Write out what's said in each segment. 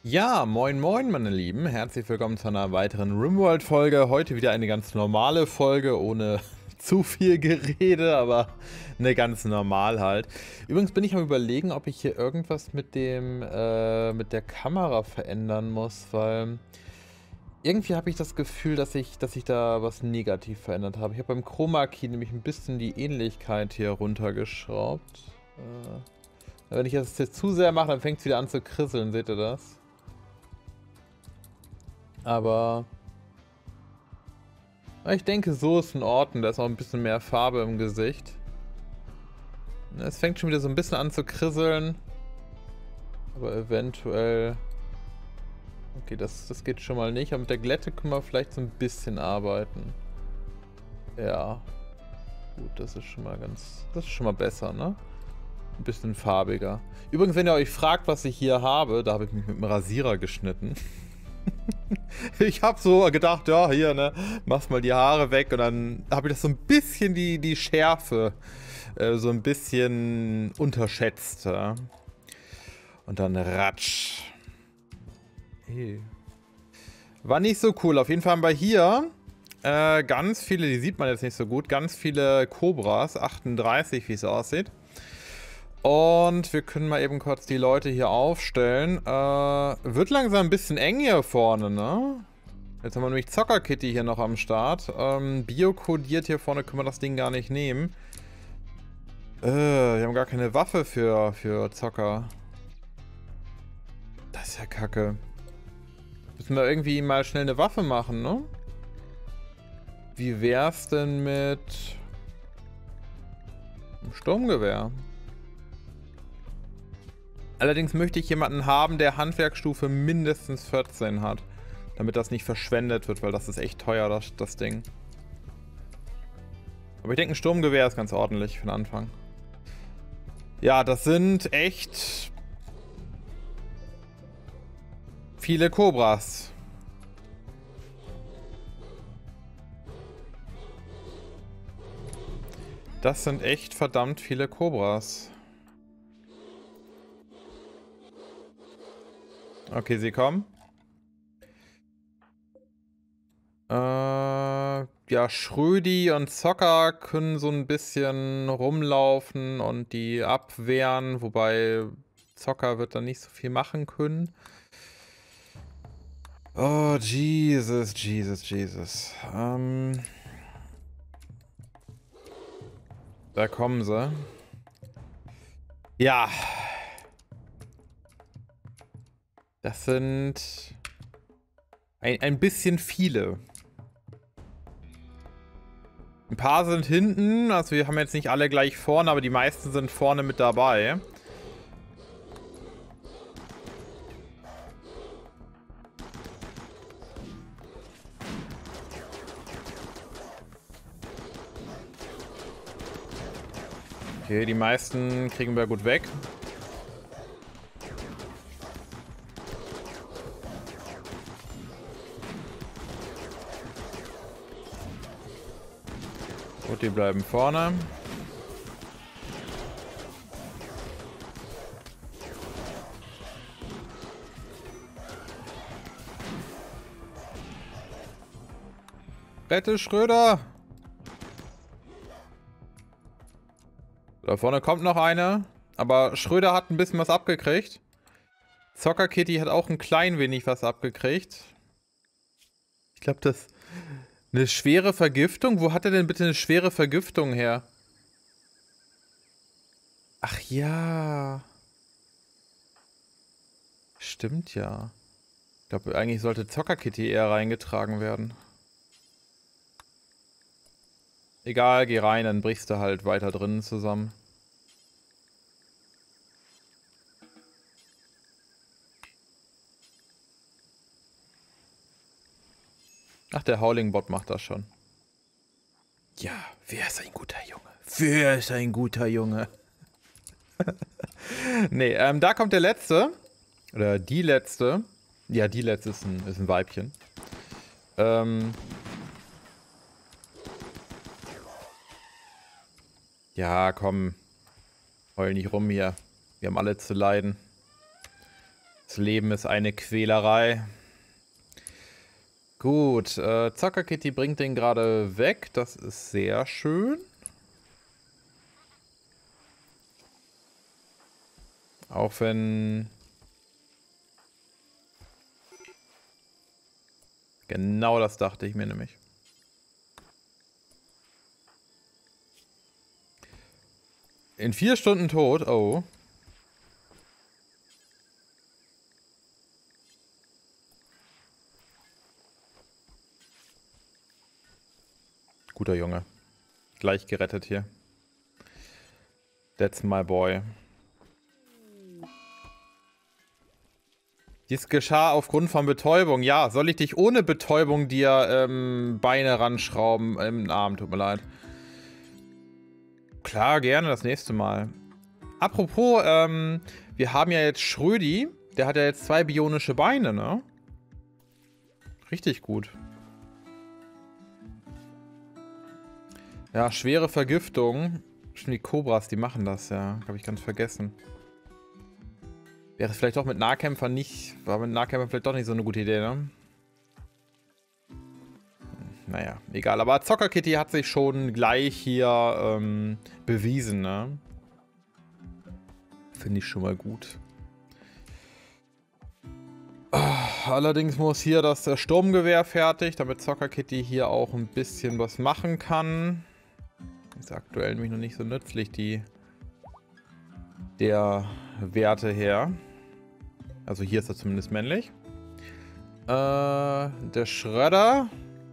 Ja, moin moin meine Lieben, herzlich willkommen zu einer weiteren RimWorld-Folge. Heute wieder eine ganz normale Folge, ohne zu viel Gerede, aber eine ganz normal halt. Übrigens bin ich am Überlegen, ob ich hier irgendwas mit mit der Kamera verändern muss, weil irgendwie habe ich das Gefühl, dass ich da was negativ verändert habe. Ich habe beim Chroma Key nämlich ein bisschen die Ähnlichkeit hier runtergeschraubt. Wenn ich das jetzt zu sehr mache, dann fängt es wieder an zu krisseln, seht ihr das? Aber ich denke, so ist in Ordnung. Da ist auch ein bisschen mehr Farbe im Gesicht. Es fängt schon wieder so ein bisschen an zu krisseln. Aber eventuell... Okay, das geht schon mal nicht. Aber mit der Glätte können wir vielleicht so ein bisschen arbeiten. Ja. Gut, das ist schon mal Das ist schon mal besser, ne? Ein bisschen farbiger. Übrigens, wenn ihr euch fragt, was ich hier habe, da habe ich mich mit dem Rasierer geschnitten. Ich habe so gedacht, ja, hier, ne, machst mal die Haare weg und dann habe ich das so ein bisschen die Schärfe so ein bisschen unterschätzt. Ja. Und dann ratsch. Hey. War nicht so cool. Auf jeden Fall haben wir hier ganz viele, die sieht man jetzt nicht so gut, ganz viele Cobras, 38, wie es aussieht. Und wir können mal eben kurz die Leute hier aufstellen. Wird langsam ein bisschen eng hier vorne, ne? Jetzt haben wir nämlich Zocker-Kitty hier noch am Start. Biokodiert hier vorne können wir das Ding gar nicht nehmen. Wir haben gar keine Waffe für Zocker. Das ist ja kacke. Müssen wir irgendwie mal schnell eine Waffe machen, ne? Wie wär's denn mit einem Sturmgewehr? Allerdings möchte ich jemanden haben, der Handwerksstufe mindestens 14 hat. Damit das nicht verschwendet wird, weil das ist echt teuer, das Ding. Aber ich denke, ein Sturmgewehr ist ganz ordentlich für den Anfang. Ja, das sind echt viele Cobras. Das sind echt verdammt viele Cobras. Okay, sie kommen. Ja, Schrödi und Zocker können so ein bisschen rumlaufen und die abwehren, wobei Zocker wird dann nicht so viel machen können. Oh, Jesus, Jesus, Jesus. Da kommen sie. Ja. Das sind ein bisschen viele. Ein paar sind hinten, also wir haben jetzt nicht alle gleich vorne, aber die meisten sind vorne mit dabei. Okay, die meisten kriegen wir gut weg. Gut, die bleiben vorne. Rette Schröder! Da vorne kommt noch eine. Aber Schröder hat ein bisschen was abgekriegt. Zocker Kitty hat auch ein klein wenig was abgekriegt. Ich glaube, das... Eine schwere Vergiftung? Wo hat er denn bitte eine schwere Vergiftung her? Ach ja. Stimmt ja. Ich glaube, eigentlich sollte Zocker-Kitty eher reingetragen werden. Egal, geh rein, dann brichst du halt weiter drinnen zusammen. Ach, der Howling-Bot macht das schon. Ja, wer ist ein guter Junge? Wer ist ein guter Junge? Nee, da kommt der letzte. Oder die letzte. Ja, die letzte ist ein Weibchen. Ja, komm. Heul nicht rum hier. Wir haben alle zu leiden. Das Leben ist eine Quälerei. Gut, Zocker Kitty bringt den gerade weg. Das ist sehr schön. Auch wenn... Genau das dachte ich mir nämlich. In 4 Stunden tot, oh. Guter Junge. Gleich gerettet hier. That's my boy. Dies geschah aufgrund von Betäubung. Ja, soll ich dich ohne Betäubung dir Beine ranschrauben im Arm? Tut mir leid. Klar, gerne das nächste Mal. Apropos, wir haben ja jetzt Schrödi. Der hat ja jetzt 2 bionische Beine, ne? Richtig gut. Ja, schwere Vergiftung. Schon die Kobras, die machen das, ja. Habe ich ganz vergessen. Wäre es vielleicht doch mit Nahkämpfern nicht... War mit Nahkämpfern vielleicht doch nicht so eine gute Idee, ne? Naja, egal. Aber Zocker Kitty hat sich schon gleich hier bewiesen, ne? Finde ich schon mal gut. Allerdings muss hier das Sturmgewehr fertig, damit Zocker Kitty hier auch ein bisschen was machen kann. Ist aktuell nämlich noch nicht so nützlich, der Werte her. Also hier ist er zumindest männlich. Der Schredder.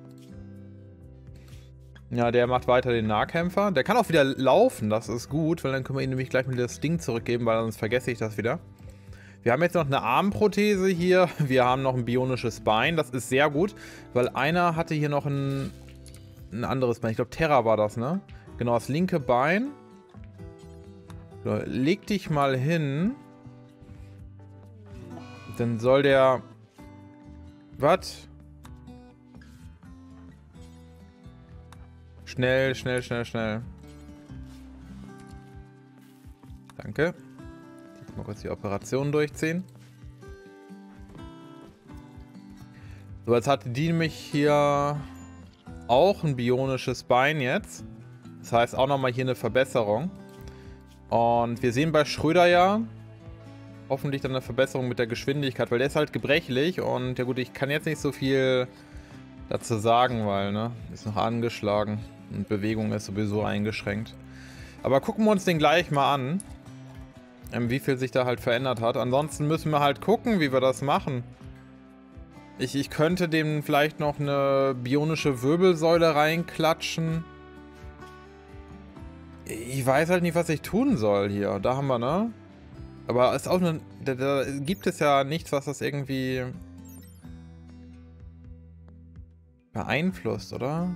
Ja, der macht weiter den Nahkämpfer. Der kann auch wieder laufen, das ist gut, weil dann können wir ihm nämlich gleich mal das Ding zurückgeben, weil sonst vergesse ich das wieder. Wir haben jetzt noch eine Armprothese hier. Wir haben noch ein bionisches Bein. Das ist sehr gut, weil einer hatte hier noch ein anderes Bein. Ich glaube, Terra war das, ne? Genau, das linke Bein. So, leg dich mal hin. Dann soll der... Was? Schnell, schnell, schnell, schnell. Danke. Jetzt mal kurz die Operation durchziehen. So, jetzt hat die nämlich hier auch ein bionisches Bein jetzt. Das heißt auch nochmal hier eine Verbesserung. Und wir sehen bei Schröder ja hoffentlich dann eine Verbesserung mit der Geschwindigkeit, weil der ist halt gebrechlich und ja gut, ich kann jetzt nicht so viel dazu sagen, weil, ne, ist noch angeschlagen und Bewegung ist sowieso eingeschränkt. Aber gucken wir uns den gleich mal an, wie viel sich da halt verändert hat. Ansonsten müssen wir halt gucken, wie wir das machen. Ich könnte dem vielleicht noch eine bionische Wirbelsäule reinklatschen. Ich weiß halt nicht, was ich tun soll hier. Da haben wir, ne? Aber ist auch eine, da gibt es ja nichts, was das irgendwie beeinflusst, oder?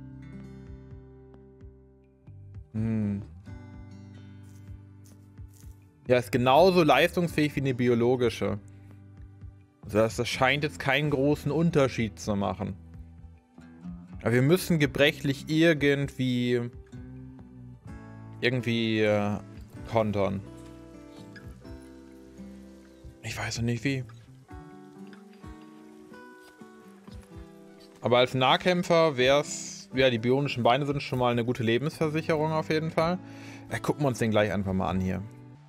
Ja, ist genauso leistungsfähig wie eine biologische. Also das scheint jetzt keinen großen Unterschied zu machen. Aber wir müssen gebrechlich irgendwie kontern. Ich weiß noch nicht wie. Aber als Nahkämpfer wäre es... Ja, die bionischen Beine sind schon mal eine gute Lebensversicherung auf jeden Fall. Gucken wir uns den gleich einfach mal an hier.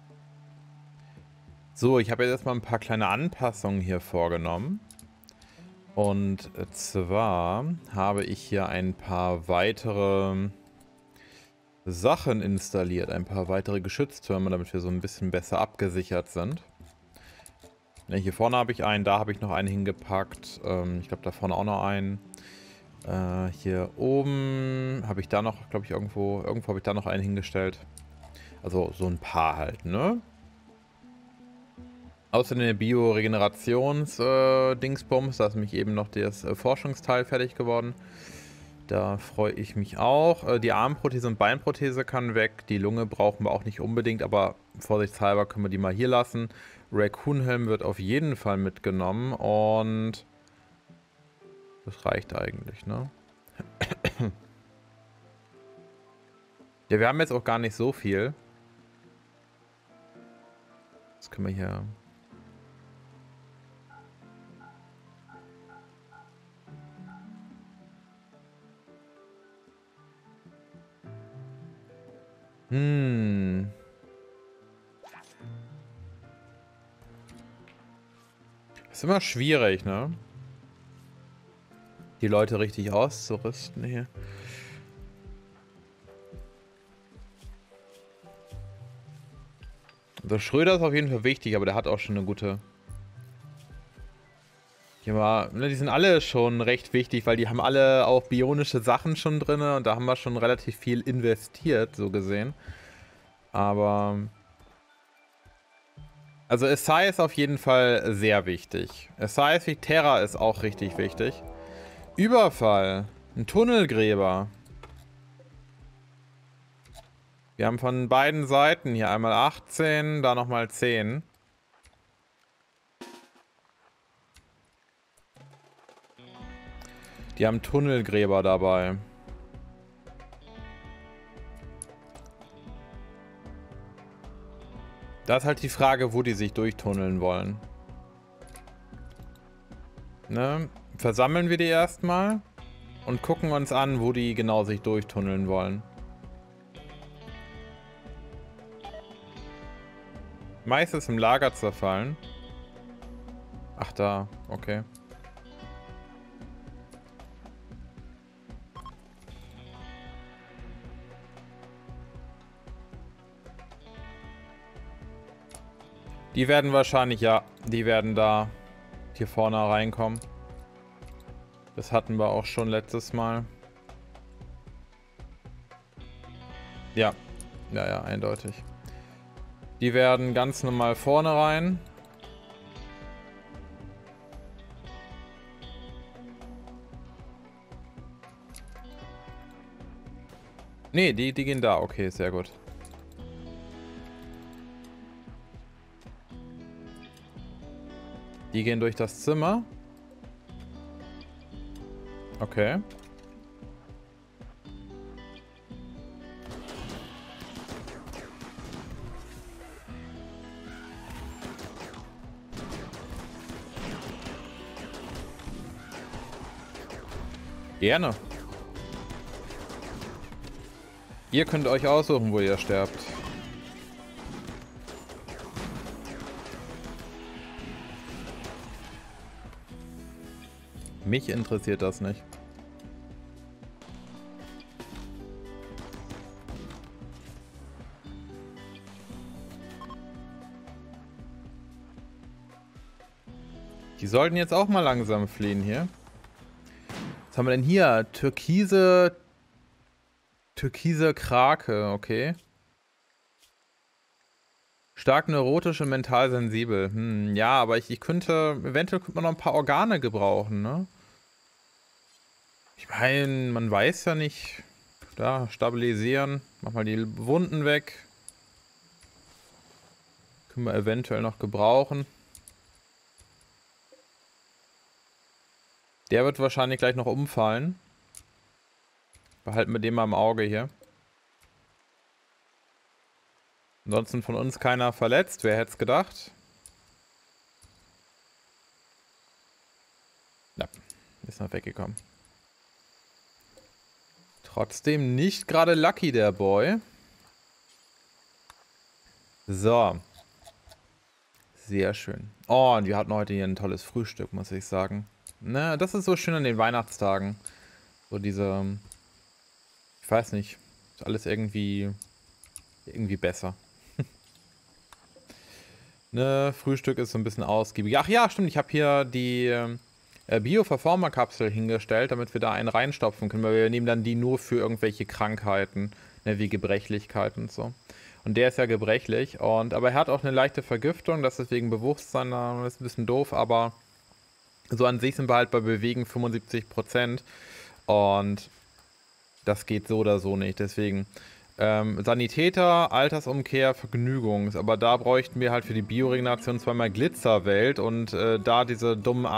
So, ich habe jetzt erstmal ein paar kleine Anpassungen hier vorgenommen. Und zwar habe ich hier ein paar weitere Sachen installiert. Ein paar weitere Geschütztürme, damit wir so ein bisschen besser abgesichert sind. Ja, hier vorne habe ich einen, da habe ich noch einen hingepackt. Ich glaube, da vorne auch noch einen. Hier oben habe ich da noch, glaube ich, irgendwo habe ich da noch einen hingestellt. Also so ein paar halt, ne? Außerdem der Bio-Regenerations-Dingsbums, da ist nämlich eben noch das Forschungsteil fertig geworden. Da freue ich mich auch. Die Armprothese und Beinprothese kann weg. Die Lunge brauchen wir auch nicht unbedingt, aber vorsichtshalber können wir die mal hier lassen. Raccoon-Helm wird auf jeden Fall mitgenommen und das reicht eigentlich, ne? Ja, wir haben jetzt auch gar nicht so viel. Das können wir hier... Hm. Ist immer schwierig, ne? Die Leute richtig auszurüsten hier. Also Schröder ist auf jeden Fall wichtig, aber der hat auch schon eine gute... Ja, die sind alle schon recht wichtig, weil die haben alle auch bionische Sachen schon drin und da haben wir schon relativ viel investiert, so gesehen. Aber... Also Essay ist auf jeden Fall sehr wichtig. Essay ist wichtig, Terra ist auch richtig wichtig. Überfall. Ein Tunnelgräber. Wir haben von beiden Seiten hier einmal 18, da nochmal 10. Die haben Tunnelgräber dabei. Da ist halt die Frage, wo die sich durchtunneln wollen. Ne? Versammeln wir die erstmal und gucken uns an, wo die genau sich durchtunneln wollen. Meistens im Lager zerfallen. Ach da, okay. Die werden wahrscheinlich, ja, die werden da hier vorne reinkommen. Das hatten wir auch schon letztes Mal. Ja, ja, eindeutig. Die werden ganz normal vorne rein. Nee, die gehen da. Okay, sehr gut. Die gehen durch das Zimmer. Okay. Gerne. Ihr könnt euch aussuchen, wo ihr sterbt. Mich interessiert das nicht. Die sollten jetzt auch mal langsam fliehen hier. Was haben wir denn hier? Türkise Krake, okay. Stark neurotisch und mental sensibel. Ja, aber eventuell könnte man noch ein paar Organe gebrauchen, ne? Ich meine, man weiß ja nicht. Da, stabilisieren. Mach mal die Wunden weg. Können wir eventuell noch gebrauchen. Der wird wahrscheinlich gleich noch umfallen. Behalten wir den mal im Auge hier. Ansonsten von uns keiner verletzt. Wer hätte es gedacht? Ja, ist noch weggekommen. Trotzdem nicht gerade lucky, der Boy. So. Sehr schön. Oh, und wir hatten heute hier ein tolles Frühstück, muss ich sagen. Na, das ist so schön an den Weihnachtstagen. So diese... Ich weiß nicht. Ist alles irgendwie besser. Ne, Frühstück ist so ein bisschen ausgiebig. Ach ja, stimmt. Ich habe hier die Bio-Verformer-Kapsel hingestellt, damit wir da einen reinstopfen können. Weil wir nehmen dann die nur für irgendwelche Krankheiten, ne, wie Gebrechlichkeit und so. Und der ist ja gebrechlich. Aber er hat auch eine leichte Vergiftung. Das ist wegen Bewusstsein. Das ist ein bisschen doof, aber so an sich sind wir halt bei Bewegen 75%. Und das geht so oder so nicht. Deswegen Sanitäter, Altersumkehr, Vergnügungs. Aber da bräuchten wir halt für die Bioregeneration zweimal Glitzerwelt. Und da diese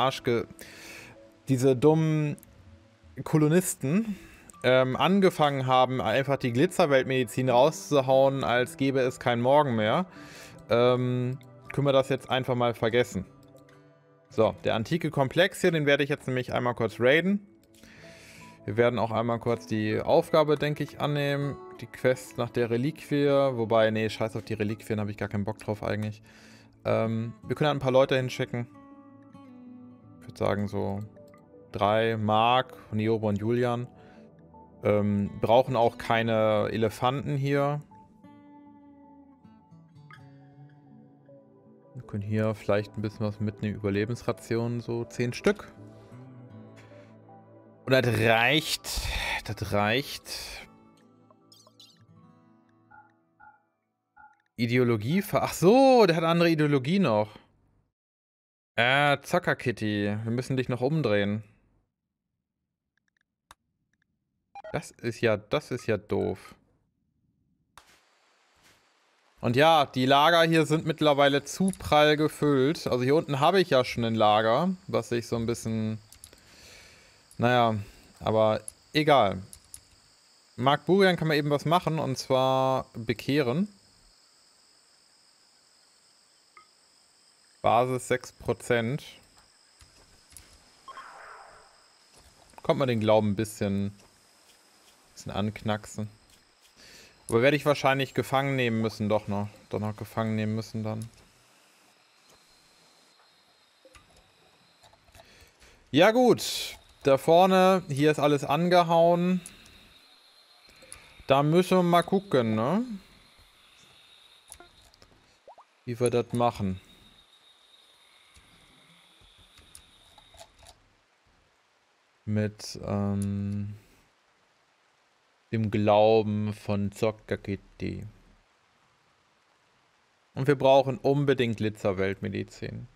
dummen Kolonisten angefangen haben, einfach die Glitzerweltmedizin rauszuhauen, als gäbe es keinen Morgen mehr, können wir das jetzt einfach mal vergessen. So, der antike Komplex hier, den werde ich jetzt nämlich einmal kurz raiden. Wir werden auch einmal kurz die Aufgabe, denke ich, annehmen. Die Quest nach der Reliquie. Wobei, nee, scheiß auf die Reliquien, habe ich gar keinen Bock drauf eigentlich. Wir können halt ein paar Leute hinschicken. Ich würde sagen so 3. Mark, Niobe und Julian. Brauchen auch keine Elefanten hier. Wir können hier vielleicht ein bisschen was mitnehmen. Überlebensrationen, so 10 Stück. Und das reicht. Das reicht. Ideologie? Ach so, der hat eine andere Ideologie noch. Zocker-Kitty. Wir müssen dich noch umdrehen. Das ist ja doof. Und ja, die Lager hier sind mittlerweile zu prall gefüllt. Also hier unten habe ich ja schon ein Lager, was sich so ein bisschen... Naja, aber egal. Mark Burian kann man eben was machen, und zwar bekehren. Basis 6%. Kommt man den Glauben ein bisschen anknacksen. Aber werde ich wahrscheinlich gefangen nehmen müssen, doch noch gefangen nehmen müssen dann. Ja gut, da vorne, hier ist alles angehauen. Da müssen wir mal gucken, ne? Wie wir das machen. Mit, dem Glauben von Zocker-Kitty. Und wir brauchen unbedingt Glitzerweltmedizin.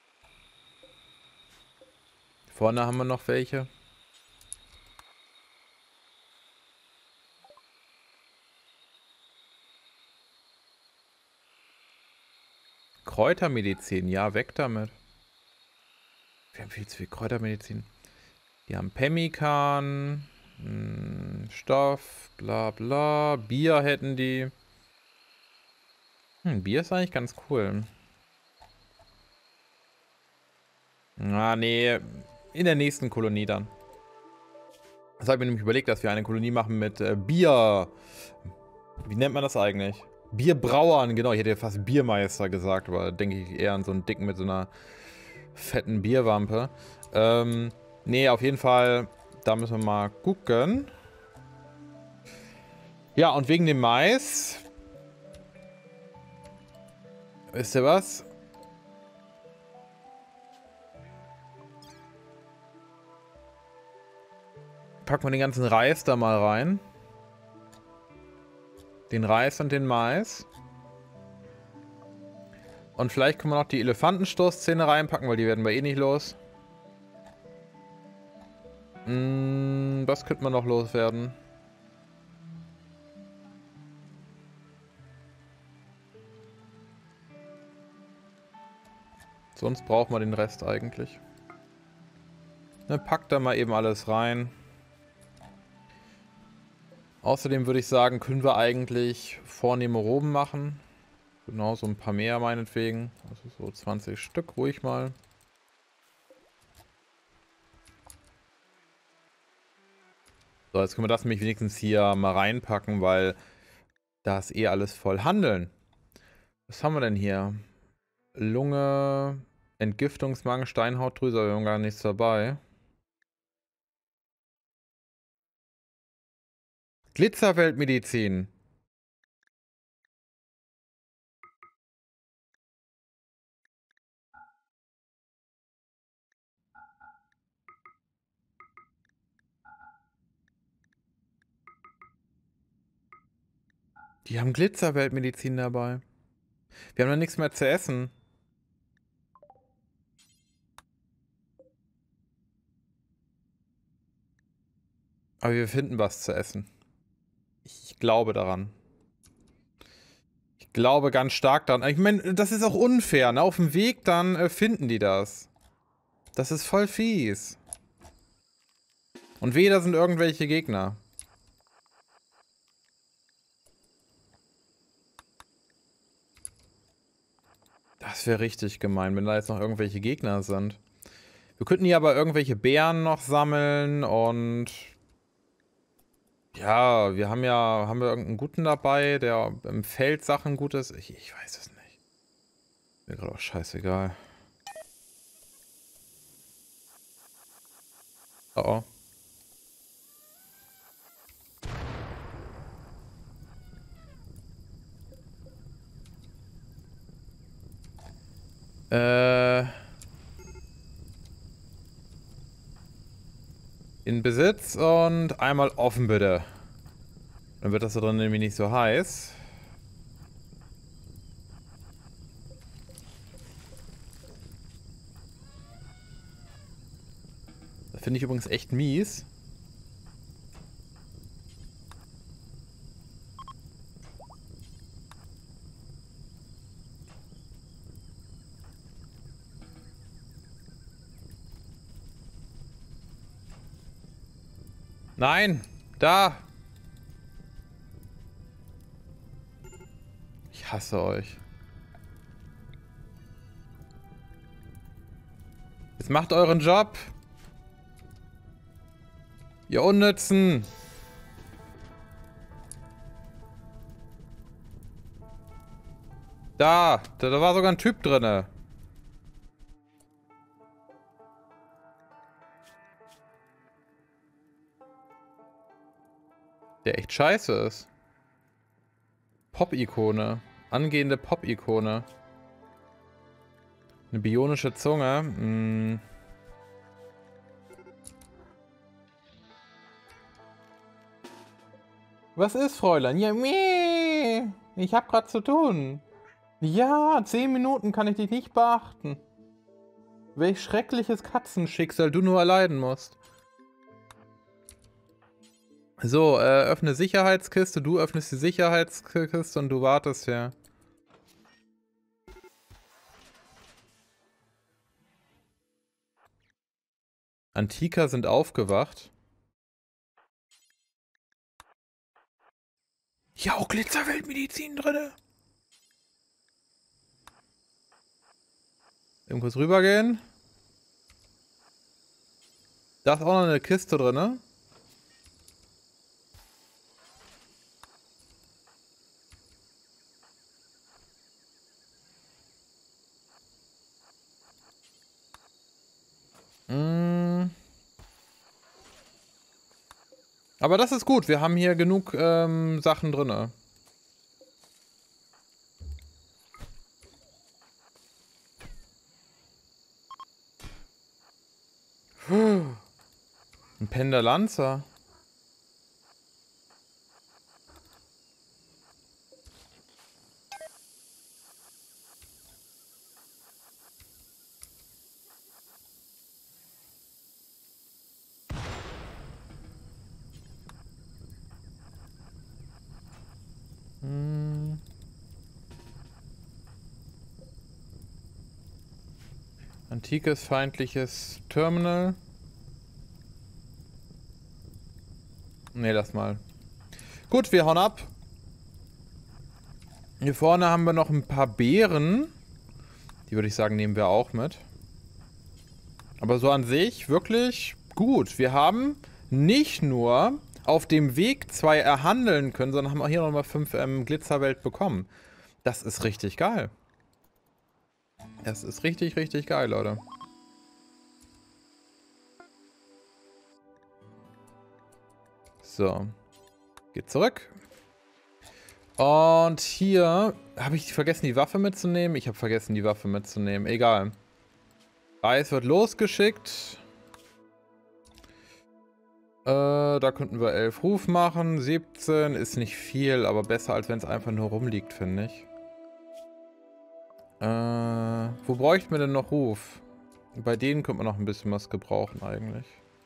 Vorne haben wir noch welche. Kräutermedizin, ja, weg damit. Wir haben viel zu viel Kräutermedizin. Die haben Pemmikan, Stoff, bla bla. Bier hätten die. Bier ist eigentlich ganz cool. Ah, nee. In der nächsten Kolonie dann. Das habe ich mir nämlich überlegt, dass wir eine Kolonie machen mit Bier. Wie nennt man das eigentlich? Bierbrauern, genau. Ich hätte ja fast Biermeister gesagt, aber denke ich eher an so einen dicken mit so einer fetten Bierwampe. Nee, auf jeden Fall, da müssen wir mal gucken. Ja, und wegen dem Mais. Wisst ihr was? Packen wir den ganzen Reis da mal rein. Den Reis und den Mais. Und vielleicht können wir noch die Elefantenstoßzähne reinpacken, weil die werden wir eh nicht los. Was könnte man noch loswerden? Sonst braucht man den Rest eigentlich. Ne, packt da mal eben alles rein. Außerdem würde ich sagen, können wir eigentlich vornehme Roben machen. Genau, so ein paar mehr meinetwegen. Also so 20 Stück, ruhig mal. So, jetzt können wir das nämlich wenigstens hier mal reinpacken, weil da ist eh alles voll. Handeln. Was haben wir denn hier? Lunge, Entgiftungsmagen, Steinhautdrüse, aber wir haben gar nichts dabei. Glitzerweltmedizin. Die haben Glitzerweltmedizin dabei. Wir haben da nichts mehr zu essen. Aber wir finden was zu essen. Ich glaube daran. Ich glaube ganz stark daran. Ich meine, das ist auch unfair, ne? Auf dem Weg dann finden die das. Das ist voll fies. Und wehe, da sind irgendwelche Gegner. Das wäre richtig gemein, wenn da jetzt noch irgendwelche Gegner sind. Wir könnten hier aber irgendwelche Beeren noch sammeln und Ja, haben wir irgendeinen Guten dabei, der im Feld Sachen gut ist? Ich weiß es nicht. Mir gerade auch scheißegal. Oh oh. In Besitz und einmal offen bitte. Dann wird das da drin nämlich nicht so heiß. Das finde ich übrigens echt mies. Nein! Da! Ich hasse euch. Jetzt macht euren Job! Ihr Unnützen! Da war sogar ein Typ drinne. Der echt scheiße ist. Pop-Ikone. Angehende Pop-Ikone. Eine bionische Zunge. Hm. Was ist, Fräulein? Ja, meh. Ich hab grad zu tun. Ja, 10 Minuten kann ich dich nicht beachten. Welch schreckliches Katzenschicksal du nur erleiden musst. So, öffne Sicherheitskiste. Du öffnest die Sicherheitskiste und du wartest ja. Antiker sind aufgewacht. Ja, auch Glitzerweltmedizin drinne. Irgendwas rübergehen. Da ist auch noch eine Kiste drinne. Aber das ist gut. Wir haben hier genug Sachen drinne. Ein Penderlanzer. Antikes feindliches Terminal. Ne, lass mal. Gut, wir hauen ab. Hier vorne haben wir noch ein paar Beeren. Die würde ich sagen, nehmen wir auch mit. Aber so an sich wirklich gut. Wir haben nicht nur auf dem Weg 2 erhandeln können, sondern haben auch hier nochmal 5 Glitzerwelt bekommen. Das ist richtig geil. Das ist richtig, richtig geil, Leute. So. Geht zurück. Und hier habe ich vergessen, die Waffe mitzunehmen. Ich habe vergessen, die Waffe mitzunehmen. Egal. Reis wird losgeschickt. Da könnten wir 11 Ruf machen. 17 ist nicht viel, aber besser, als wenn es einfach nur rumliegt, finde ich. Wo bräuchten wir denn noch Ruf? Bei denen könnte man noch ein bisschen was gebrauchen eigentlich.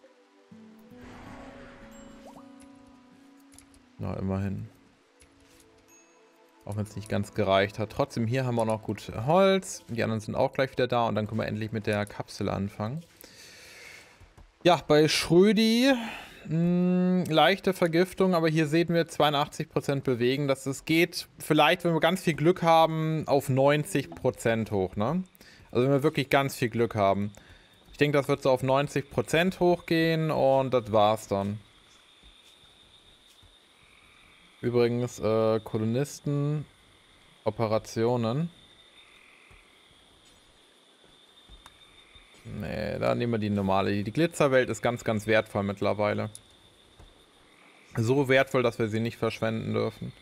Na, immerhin. Auch wenn es nicht ganz gereicht hat. Trotzdem, hier haben wir noch gut Holz. Die anderen sind auch gleich wieder da. Und dann können wir endlich mit der Kapsel anfangen. Ja, bei Schrödi leichte Vergiftung. Aber hier sehen wir 82% bewegen. Dass es geht vielleicht, wenn wir ganz viel Glück haben, auf 90% hoch. Ne? Also wenn wir wirklich ganz viel Glück haben. Ich denke, das wird so auf 90% hochgehen. Und das war's dann. Übrigens, Kolonisten, Operationen. Nee, da nehmen wir die normale. Die Glitzerwelt ist ganz, ganz wertvoll mittlerweile. So wertvoll, dass wir sie nicht verschwenden dürfen.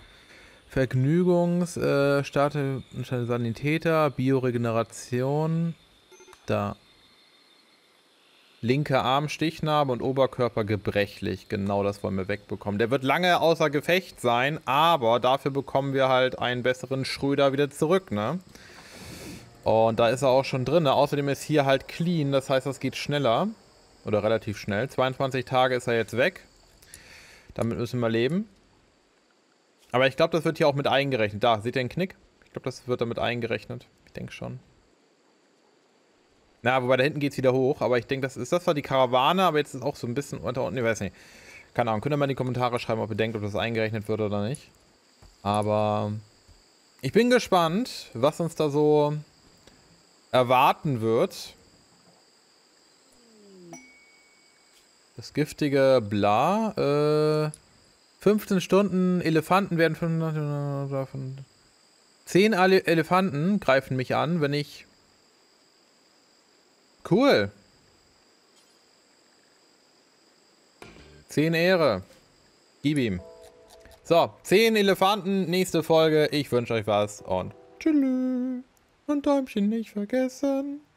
Starte Sanitäter, Bioregeneration. Da. Linker Arm Stichnarbe und Oberkörper gebrechlich. Genau, das wollen wir wegbekommen. Der wird lange außer Gefecht sein, aber dafür bekommen wir halt einen besseren Schröder wieder zurück, ne? Und da ist er auch schon drin. Ne? Außerdem ist hier halt clean, das heißt, das geht schneller. Oder relativ schnell. 22 Tage ist er jetzt weg. Damit müssen wir leben. Aber ich glaube, das wird hier auch mit eingerechnet. Da, seht ihr den Knick? Ich glaube, das wird damit eingerechnet. Ich denke schon. Na, wobei da hinten geht es wieder hoch. Aber ich denke, das war die Karawane, aber jetzt ist auch so ein bisschen unter unten. Ich weiß nicht. Keine Ahnung. Könnt ihr mal in die Kommentare schreiben, ob ihr denkt, ob das eingerechnet wird oder nicht. Aber ich bin gespannt, was uns da so erwarten wird. Das giftige Bla. 15 Stunden Elefanten werden 10 Elefanten greifen mich an, wenn ich... Cool. 10 Ehre. Gib ihm. So, 10 Elefanten, nächste Folge. Ich wünsche euch was und tschüss. Und Däumchen nicht vergessen.